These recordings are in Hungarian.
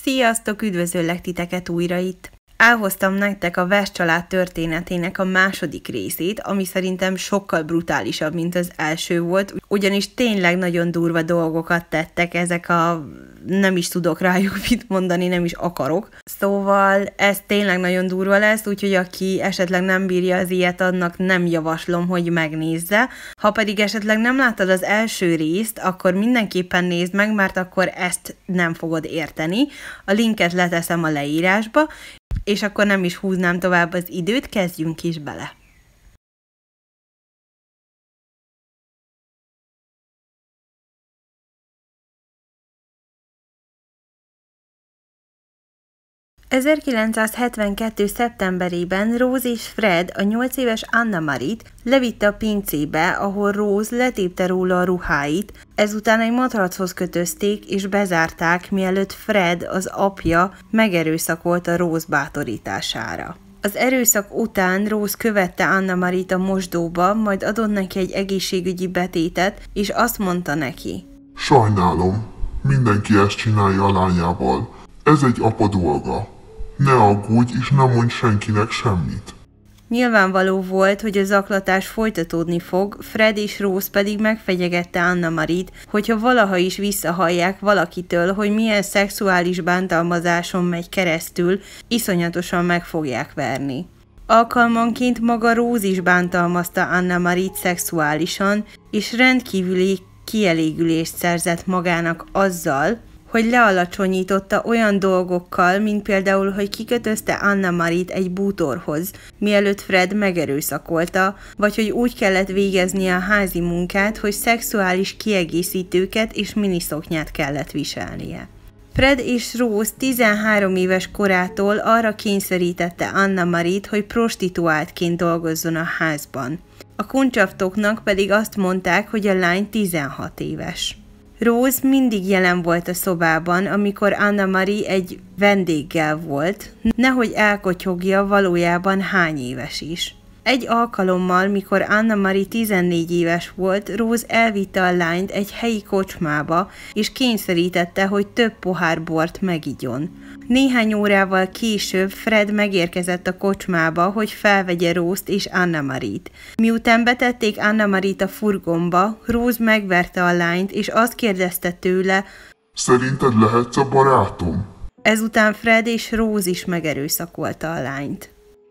Sziasztok, üdvözöllek titeket újra itt! Elhoztam nektek a West család történetének a második részét, ami szerintem sokkal brutálisabb, mint az első volt, ugyanis tényleg nagyon durva dolgokat tettek ezek a... nem is tudok rájuk mit mondani, nem is akarok. Szóval ez tényleg nagyon durva lesz, úgyhogy aki esetleg nem bírja az ilyet, annak nem javaslom, hogy megnézze. Ha pedig esetleg nem láttad az első részt, akkor mindenképpen nézd meg, mert akkor ezt nem fogod érteni. A linket leteszem a leírásba, és akkor nem is húznám tovább az időt, kezdjünk is bele. ...1972. szeptemberében Rose és Fred a 8 éves Anna-Marit levitte a pincébe, ahol Rose letépte róla a ruháit, ezután egy matrachoz kötözték és bezárták, mielőtt Fred, az apja, megerőszakolta Rose bátorítására. Az erőszak után Rose követte Anna-Marit a mosdóba, majd adott neki egy egészségügyi betétet, és azt mondta neki: Sajnálom, mindenki ezt csinálja a lányával. Ez egy apa dolga. Ne aggódj, és ne mondj senkinek semmit. Nyilvánvaló volt, hogy a zaklatás folytatódni fog, Fred és Rose pedig megfenyegette Anna-Marit, hogyha valaha is visszahallják valakitől, hogy milyen szexuális bántalmazáson megy keresztül, iszonyatosan meg fogják verni. Alkalmanként maga Rose is bántalmazta Anna-Marit szexuálisan, és rendkívüli kielégülést szerzett magának azzal, hogy lealacsonyította olyan dolgokkal, mint például, hogy kikötözte Anna-Marit egy bútorhoz, mielőtt Fred megerőszakolta, vagy hogy úgy kellett végeznie a házi munkát, hogy szexuális kiegészítőket és miniszoknyát kellett viselnie. Fred és Rose 13 éves korától arra kényszerítette Anna-Marit, hogy prostituáltként dolgozzon a házban. A kuncsaftoknak pedig azt mondták, hogy a lány 16 éves. Rose mindig jelen volt a szobában, amikor Anna-Marie egy vendéggel volt, nehogy elkotyogja valójában hány éves is. Egy alkalommal, mikor Anna-Marie 14 éves volt, Rose elvitte a lányt egy helyi kocsmába, és kényszerítette, hogy több pohár bort megigyon. Néhány órával később Fred megérkezett a kocsmába, hogy felvegye Rose-t és Anna-Marit. Miután betették Anna-Marit a furgonba, Rose megverte a lányt, és azt kérdezte tőle: Szerinted lehetsz a barátom? Ezután Fred és Rose is megerőszakolta a lányt.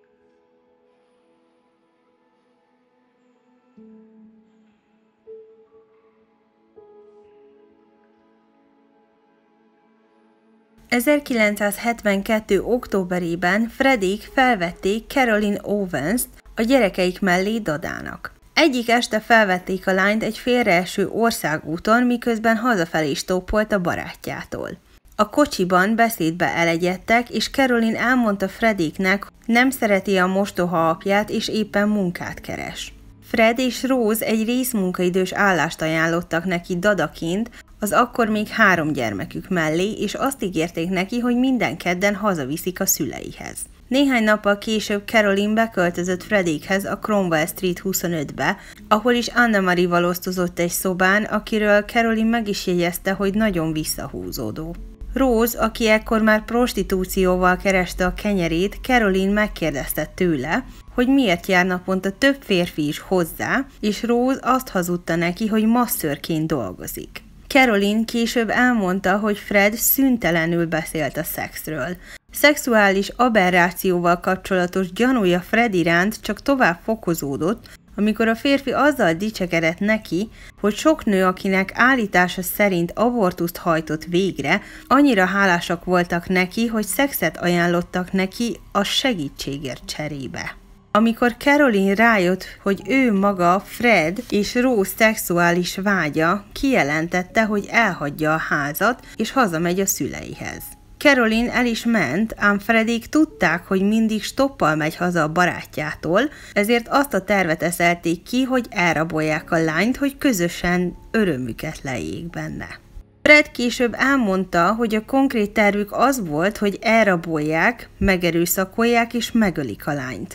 ...1972. októberében Fredék felvették Carolyn Owens-t a gyerekeik mellé dadának. Egyik este felvették a lányt egy félreeső országúton, miközben hazafelé stoppolt a barátjától. A kocsiban beszédbe elegyedtek, és Carolyn elmondta Fredéknek, nem szereti a mostoha apját, és éppen munkát keres. Fred és Rose egy részmunkaidős állást ajánlottak neki dadaként, az akkor még 3 gyermekük mellé, és azt ígérték neki, hogy minden kedden hazaviszik a szüleihez. Néhány nappal később Carolyn beköltözött Fredékhez a Cromwell Street 25-be, ahol is Anna-Marie-val osztozott egy szobán, akiről Carolyn meg is jegyezte, hogy nagyon visszahúzódó. Rose, aki ekkor már prostitúcióval kereste a kenyerét, Carolyn megkérdezte tőle, hogy miért jár naponta több férfi is hozzá, és Rose azt hazudta neki, hogy masszörként dolgozik. Carolyn később elmondta, hogy Fred szüntelenül beszélt a szexről. Szexuális aberrációval kapcsolatos gyanúja Fred iránt csak tovább fokozódott, amikor a férfi azzal dicsekedett neki, hogy sok nő, akinek állítása szerint abortuszt hajtott végre, annyira hálásak voltak neki, hogy szexet ajánlottak neki a segítségért cserébe. Amikor Carolyn rájött, hogy ő maga Fred és Rose szexuális vágya, kijelentette, hogy elhagyja a házat és hazamegy a szüleihez. Carolyn el is ment, ám Fredék tudták, hogy mindig stoppal megy haza a barátjától, ezért azt a tervet eszelték ki, hogy elrabolják a lányt, hogy közösen örömüket lejjék benne. Fred később elmondta, hogy a konkrét tervük az volt, hogy elrabolják, megerőszakolják és megölik a lányt.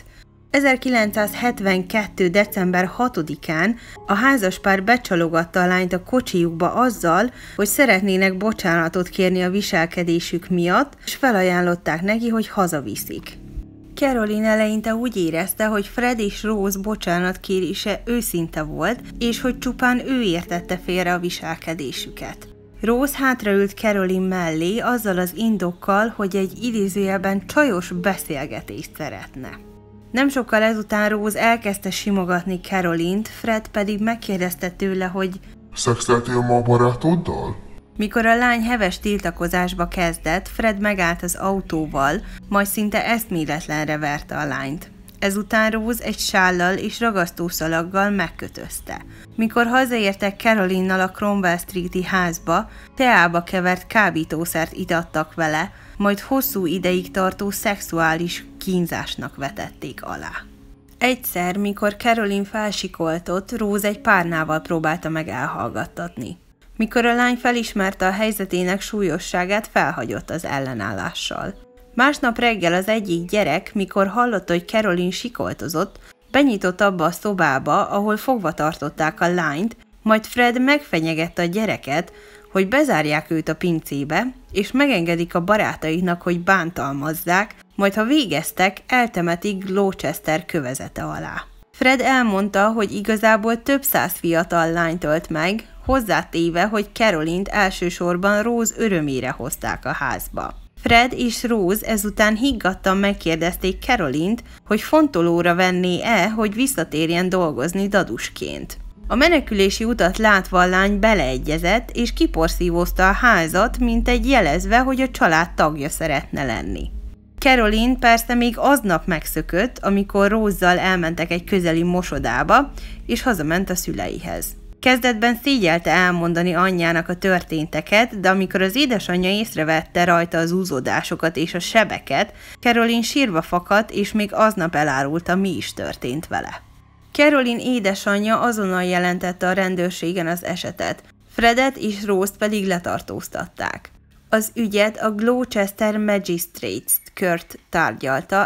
1972. december 6-án a házaspár becsalogatta a lányt a kocsijukba azzal, hogy szeretnének bocsánatot kérni a viselkedésük miatt, és felajánlották neki, hogy hazaviszik. Caroline eleinte úgy érezte, hogy Fred és Rose bocsánatkérése őszinte volt, és hogy csupán ő értette félre a viselkedésüket. Rose hátraült Caroline mellé azzal az indokkal, hogy egy idézőjelben csajos beszélgetést szeretne. Nem sokkal ezután Rose elkezdte simogatni Caroline-t, Fred pedig megkérdezte tőle, hogy szexeltél ma a barátoddal? Mikor a lány heves tiltakozásba kezdett, Fred megállt az autóval, majd szinte eszméletlenre verte a lányt. Ezután Rose egy sállal és ragasztószalaggal megkötözte. Mikor hazaértek Caroline-nal a Cromwell Street-i házba, teába kevert kábítószert itattak vele, majd hosszú ideig tartó szexuális kínzásnak vetették alá. Egyszer, mikor Caroline felsikoltott, Rose egy párnával próbálta meg elhallgattatni. Mikor a lány felismerte a helyzetének súlyosságát, felhagyott az ellenállással. Másnap reggel az egyik gyerek, mikor hallotta, hogy Caroline sikoltozott, benyitott abba a szobába, ahol fogva tartották a lányt, majd Fred megfenyegette a gyereket, hogy bezárják őt a pincébe, és megengedik a barátaiknak, hogy bántalmazzák, majd ha végeztek, eltemetik Gloucester kövezete alá. Fred elmondta, hogy igazából több száz fiatal lányt ölt meg, hozzátéve, hogy Caroline-t elsősorban Rose örömére hozták a házba. Fred és Rose ezután higgadtan megkérdezték Caroline-t, hogy fontolóra venné-e, hogy visszatérjen dolgozni dadusként. A menekülési utat látva a lány beleegyezett, és kiporszívózta a házat, mint egy jelezve, hogy a család tagja szeretne lenni. Caroline persze még aznap megszökött, amikor Rose-zal elmentek egy közeli mosodába, és hazament a szüleihez. Kezdetben szégyelte elmondani anyjának a történteket, de amikor az édesanyja észrevette rajta az úzódásokat és a sebeket, Caroline sírva fakadt, és még aznap elárulta, mi is történt vele. Caroline édesanyja azonnal jelentette a rendőrségen az esetet, Fredet és Rose-t pedig letartóztatták. Az ügyet a Gloucester Magistrates Court tárgyalta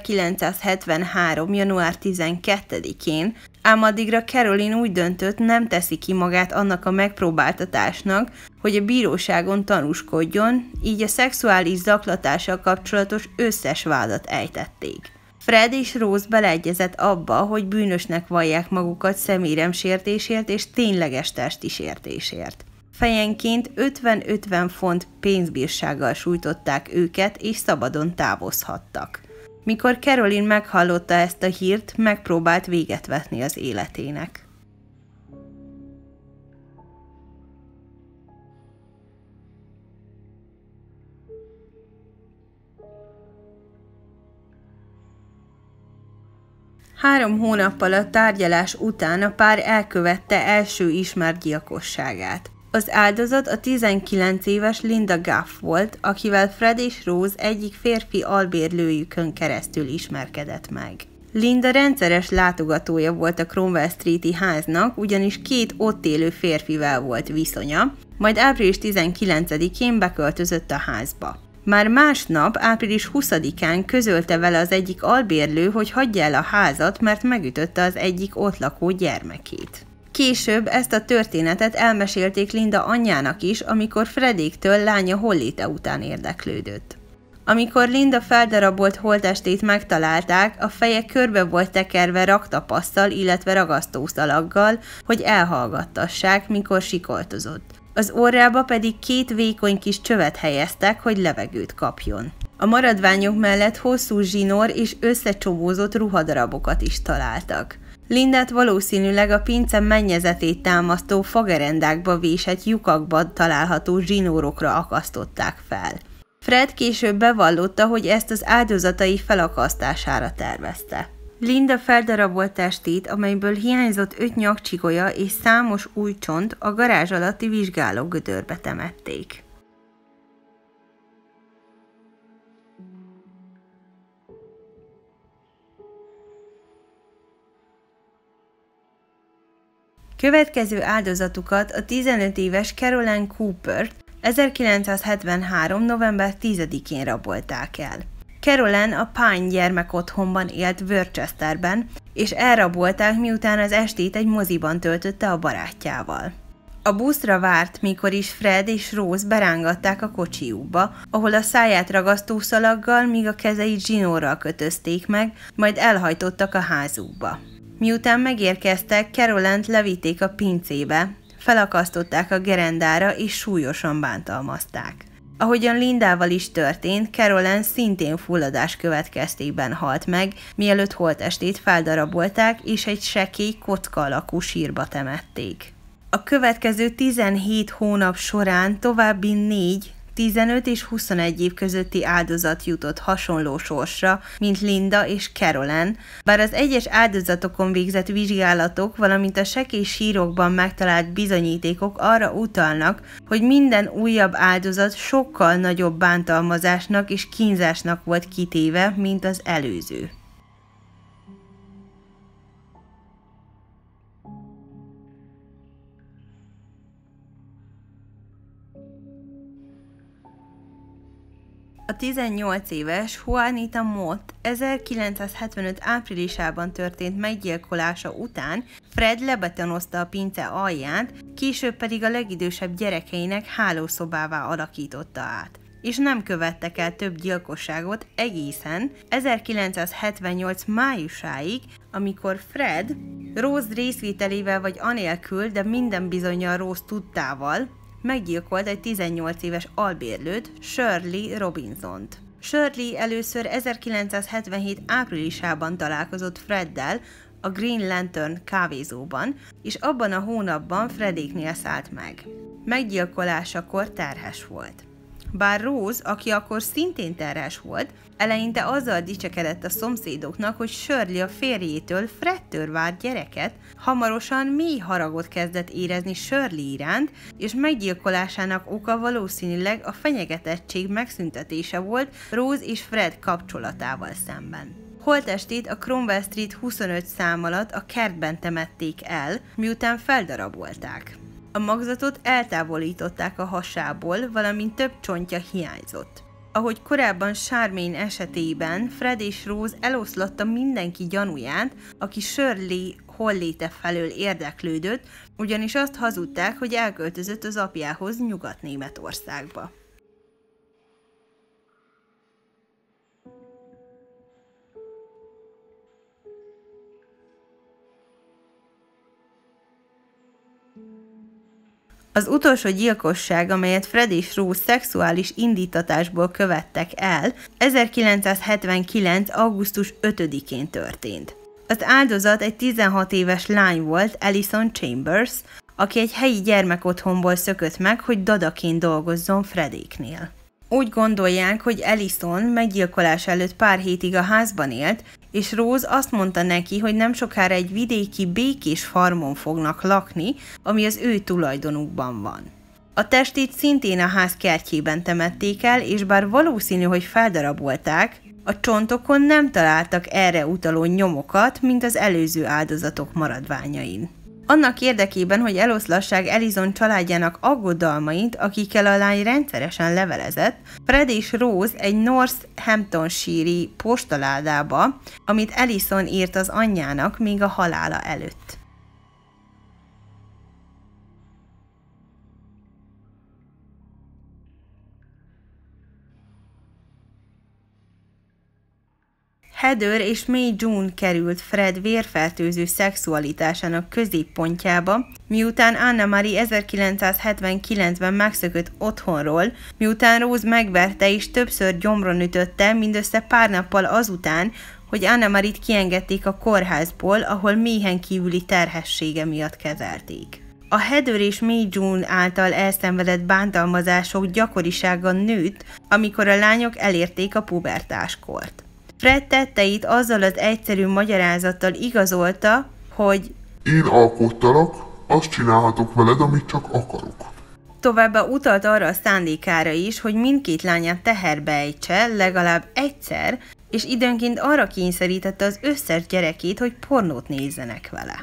1973. január 12-én, ám addigra Caroline úgy döntött, nem teszi ki magát annak a megpróbáltatásnak, hogy a bíróságon tanúskodjon, így a szexuális zaklatással kapcsolatos összes vádat ejtették. Fred és Rose beleegyezett abba, hogy bűnösnek vallják magukat személyremsértésért és tényleges testi sértésért. Fejenként 50-50 font pénzbírsággal sújtották őket, és szabadon távozhattak. Mikor Caroline meghallotta ezt a hírt, megpróbált véget vetni az életének. Három hónappal a tárgyalás után a pár elkövette első ismert gyilkosságát. Az áldozat a 19 éves Linda Guff volt, akivel Fred és Rose egyik férfi albérlőjükön keresztül ismerkedett meg. Linda rendszeres látogatója volt a Cromwell Street-i háznak, ugyanis két ott élő férfivel volt viszonya, majd április 19-én beköltözött a házba. Már másnap, április 20-án közölte vele az egyik albérlő, hogy hagyja el a házat, mert megütötte az egyik ott lakó gyermekét. Később ezt a történetet elmesélték Linda anyjának is, amikor Fredéktől lánya holléte után érdeklődött. Amikor Linda feldarabolt holttestét megtalálták, a feje körbe volt tekerve raktapasszal, illetve ragasztószalaggal, hogy elhallgattassák, mikor sikoltozott. Az orrába pedig két vékony kis csövet helyeztek, hogy levegőt kapjon. A maradványok mellett hosszú zsinór és összecsomózott ruhadarabokat is találtak. Lindát valószínűleg a pince mennyezetét támasztó fagerendákba vésett lyukakban található zsinórokra akasztották fel. Fred később bevallotta, hogy ezt az áldozatai felakasztására tervezte. Linda feldarabolt testét, amelyből hiányzott 5 nyakcsigolya és számos új csont, a garázs alatti vizsgálógödörbe temették. Következő áldozatukat, a 15 éves Caroline Coopert 1973. november 10-én rabolták el. Caroline a Pine gyermekotthonban élt Worcesterben, és elrabolták, miután az estét egy moziban töltötte a barátjával. A buszra várt, mikor is Fred és Rose berángatták a kocsiukba, ahol a száját ragasztószalaggal, míg a kezeit zsinórral kötözték meg, majd elhajtottak a házukba. Miután megérkeztek, Caroline-t levitték a pincébe, felakasztották a gerendára és súlyosan bántalmazták. Ahogyan Lindával is történt, Caroline szintén fulladás következtében halt meg, mielőtt holttestét feldarabolták és egy sekély kocka alakú sírba temették. A következő 17 hónap során további 4, 15 és 21 év közötti áldozat jutott hasonló sorsra, mint Linda és Caroline, bár az egyes áldozatokon végzett vizsgálatok, valamint a sekély sírokban megtalált bizonyítékok arra utalnak, hogy minden újabb áldozat sokkal nagyobb bántalmazásnak és kínzásnak volt kitéve, mint az előző. A 18 éves Juanita Mott 1975 áprilisában történt meggyilkolása után Fred lebetonozta a pince alját, később pedig a legidősebb gyerekeinek hálószobává alakította át. És nem követtek el több gyilkosságot egészen 1978 májusáig, amikor Fred Rose részvételével vagy anélkül, de minden bizonnyal Rose tudtával meggyilkolt egy 18 éves albérlőt, Shirley Robinsont. Shirley először 1977 áprilisában találkozott Freddel a Green Lantern kávézóban, és abban a hónapban Fredéknél szállt meg. Meggyilkolásakor terhes volt. Bár Rose, aki akkor szintén terhes volt, eleinte azzal dicsekedett a szomszédoknak, hogy Shirley a férjétől, Fredtől várt gyereket, hamarosan mély haragot kezdett érezni Shirley iránt, és meggyilkolásának oka valószínűleg a fenyegetettség megszüntetése volt Rose és Fred kapcsolatával szemben. Holttestét a Cromwell Street 25 szám alatt a kertben temették el, miután feldarabolták. A magzatot eltávolították a hasából, valamint több csontja hiányzott. Ahogy korábban Charmaine esetében, Fred és Rose eloszlatta mindenki gyanúját, aki Shirley holléte felől érdeklődött, ugyanis azt hazudták, hogy elköltözött az apjához Nyugat-Németországba. Az utolsó gyilkosság, amelyet Fred és Rose szexuális indítatásból követtek el, 1979. augusztus 5-én történt. Az áldozat egy 16 éves lány volt, Alison Chambers, aki egy helyi gyermekotthonból szökött meg, hogy dadaként dolgozzon Fredéknél. Úgy gondolják, hogy Alison meggyilkolás előtt pár hétig a házban élt, és Rose azt mondta neki, hogy nem sokára egy vidéki békés farmon fognak lakni, ami az ő tulajdonukban van. A testét szintén a ház kertjében temették el, és bár valószínű, hogy feldarabolták, a csontokon nem találtak erre utaló nyomokat, mint az előző áldozatok maradványain. Annak érdekében, hogy eloszlassák Alison családjának aggodalmait, akikkel a lány rendszeresen levelezett, Fred és Rose egy Northamptonshire-i postaládába, amit Alison írt az anyjának még a halála előtt. Heather és May June került Fred vérfertőző szexualitásának középpontjába, miután Anna Marie 1979-ben megszökött otthonról, miután Rose megverte és többször gyomron ütötte, mindössze pár nappal azután, hogy Anna Marie-t kiengedték a kórházból, ahol méhen kívüli terhessége miatt kezelték. A Heather és May June által elszenvedett bántalmazások gyakorisága nőtt, amikor a lányok elérték a pubertáskort. Fred tetteit azzal az egyszerű magyarázattal igazolta, hogy én alkottalak, azt csinálhatok veled, amit csak akarok. Továbbá utalt arra a szándékára is, hogy mindkét lányát teherbe ejtse legalább egyszer, és időnként arra kényszerítette az összes gyerekét, hogy pornót nézzenek vele.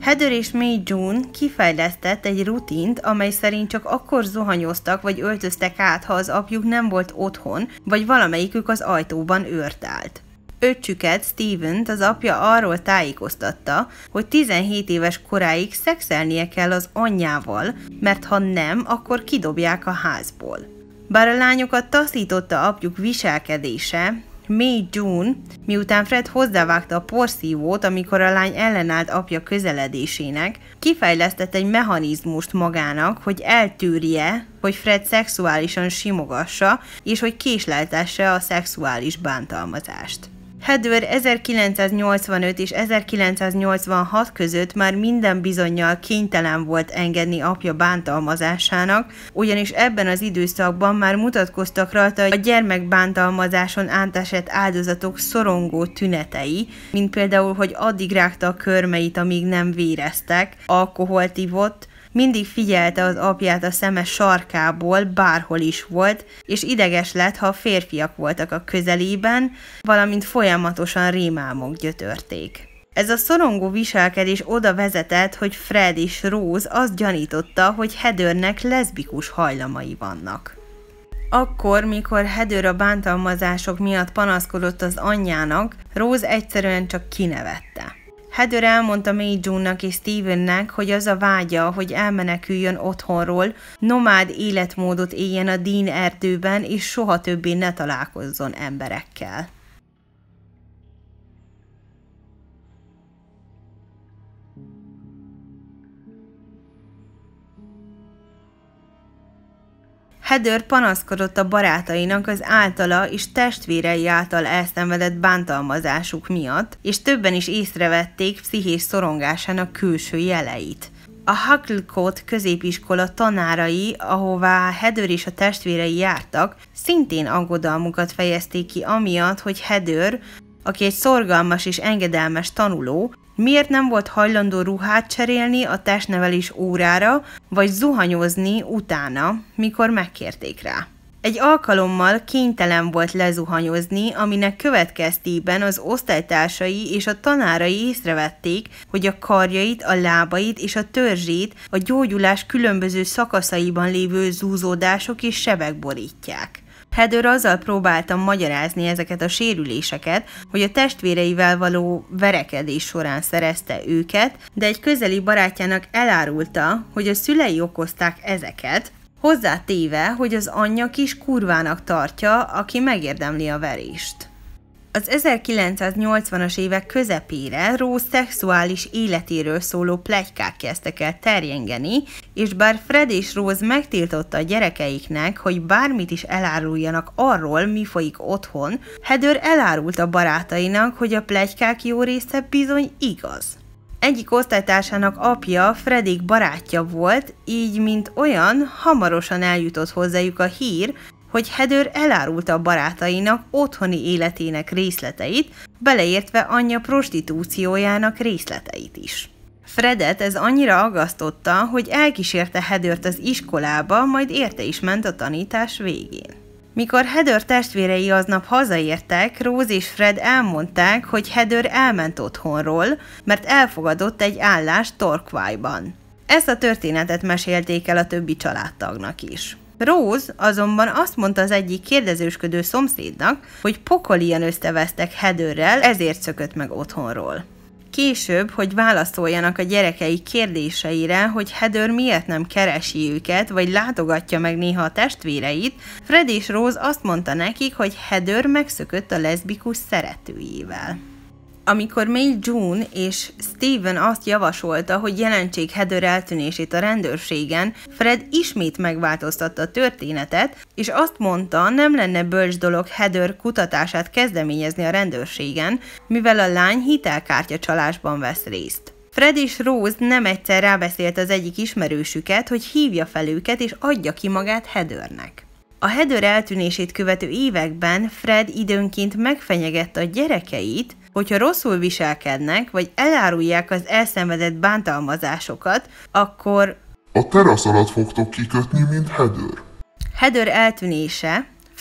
Heather és May June kifejlesztett egy rutint, amely szerint csak akkor zuhanyoztak vagy öltöztek át, ha az apjuk nem volt otthon, vagy valamelyikük az ajtóban őrt állt. Öccsüket, Stevent az apja arról tájékoztatta, hogy 17 éves koráig szexelnie kell az anyjával, mert ha nem, akkor kidobják a házból. Bár a lányokat taszította apjuk viselkedése, May June, miután Fred hozzávágta a porszívót, amikor a lány ellenállt apja közeledésének, kifejlesztett egy mechanizmust magának, hogy eltűrje, hogy Fred szexuálisan simogassa, és hogy késleltesse a szexuális bántalmazást. Heather 1985 és 1986 között már minden bizonnyal kénytelen volt engedni apja bántalmazásának, ugyanis ebben az időszakban már mutatkoztak rajta a gyermekbántalmazáson átesett áldozatok szorongó tünetei, mint például, hogy addig rágta a körmeit, amíg nem véreztek, alkoholt ivott, mindig figyelte az apját a szeme sarkából, bárhol is volt, és ideges lett, ha a férfiak voltak a közelében, valamint folyamatosan rémálmok gyötörték. Ez a szorongó viselkedés oda vezetett, hogy Fred és Rose azt gyanította, hogy Heathernek leszbikus hajlamai vannak. Akkor, mikor Heather a bántalmazások miatt panaszkodott az anyjának, Rose egyszerűen csak kinevette. Heather elmondta May June-nak és Stevennek, hogy az a vágya, hogy elmeneküljön otthonról, nomád életmódot éljen a Dean erdőben, és soha többé ne találkozzon emberekkel. Heather panaszkodott a barátainak az általa és testvérei által elszenvedett bántalmazásuk miatt, és többen is észrevették pszichés szorongásának külső jeleit. A Hucklecote középiskola tanárai, ahová Heather és a testvérei jártak, szintén aggodalmukat fejezték ki amiatt, hogy Heather, aki egy szorgalmas és engedelmes tanuló, miért nem volt hajlandó ruhát cserélni a testnevelés órára, vagy zuhanyozni utána, mikor megkérték rá. Egy alkalommal kénytelen volt lezuhanyozni, aminek következtében az osztálytársai és a tanárai észrevették, hogy a karjait, a lábait és a törzsét a gyógyulás különböző szakaszaiban lévő zúzódások és sebek borítják. Heather azzal próbálta magyarázni ezeket a sérüléseket, hogy a testvéreivel való verekedés során szerezte őket, de egy közeli barátjának elárulta, hogy a szülei okozták ezeket, hozzátéve, hogy az anyja kis kurvának tartja, aki megérdemli a verést. Az 1980-as évek közepére Rose szexuális életéről szóló pletykák kezdtek el terjengeni, és bár Fred és Rose megtiltotta a gyerekeiknek, hogy bármit is eláruljanak arról, mi folyik otthon, Heather elárult a barátainak, hogy a pletykák jó része bizony igaz. Egyik osztálytársának apja Fredék barátja volt, így mint olyan, hamarosan eljutott hozzájuk a hír, hogy Heather elárulta a barátainak otthoni életének részleteit, beleértve anyja prostitúciójának részleteit is. Fredet ez annyira aggasztotta, hogy elkísérte Heathert az iskolába, majd érte is ment a tanítás végén. Mikor Heather testvérei aznap hazaértek, Rose és Fred elmondták, hogy Heather elment otthonról, mert elfogadott egy állást Torquay-ban. Ezt a történetet mesélték el a többi családtagnak is. Rose azonban azt mondta az egyik kérdezősködő szomszédnak, hogy pokolian összevesztek Heatherrel, ezért szökött meg otthonról. Később, hogy válaszoljanak a gyerekei kérdéseire, hogy Heather miért nem keresi őket, vagy látogatja meg néha a testvéreit, Fred és Rose azt mondta nekik, hogy Heather megszökött a leszbikus szeretőjével. Amikor May June és Steven azt javasolta, hogy jelentsék Heather eltűnését a rendőrségen, Fred ismét megváltoztatta a történetet, és azt mondta, nem lenne bölcs dolog Heather kutatását kezdeményezni a rendőrségen, mivel a lány hitelkártyacsalásban vesz részt. Fred és Rose nem egyszer rábeszélt az egyik ismerősüket, hogy hívja fel őket és adja ki magát Heathernek. A Heather eltűnését követő években Fred időnként megfenyegette a gyerekeit, hogyha rosszul viselkednek, vagy elárulják az elszenvedett bántalmazásokat, akkor a terasz alatt fogtok kikötni, mint Heather. Heather eltűnése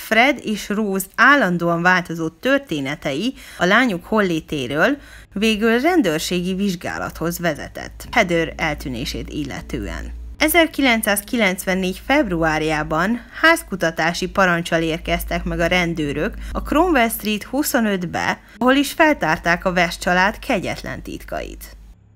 Fred és Rose állandóan változó történetei a lányuk hollétéről végül rendőrségi vizsgálathoz vezetett Heather eltűnését illetően. 1994. februárjában házkutatási paranccsal érkeztek meg a rendőrök a Cromwell Street 25-be, ahol is feltárták a West család kegyetlen titkait.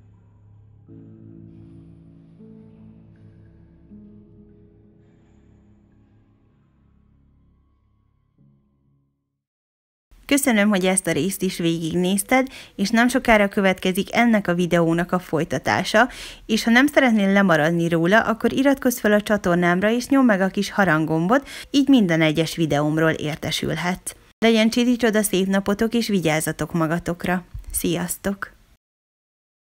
Köszönöm, hogy ezt a részt is végignézted, és nem sokára következik ennek a videónak a folytatása, és ha nem szeretnél lemaradni róla, akkor iratkozz fel a csatornámra, és nyomd meg a kis haranggombot, így minden egyes videómról értesülhetsz. Legyen csidi csoda szép napotok, és vigyázzatok magatokra! Sziasztok!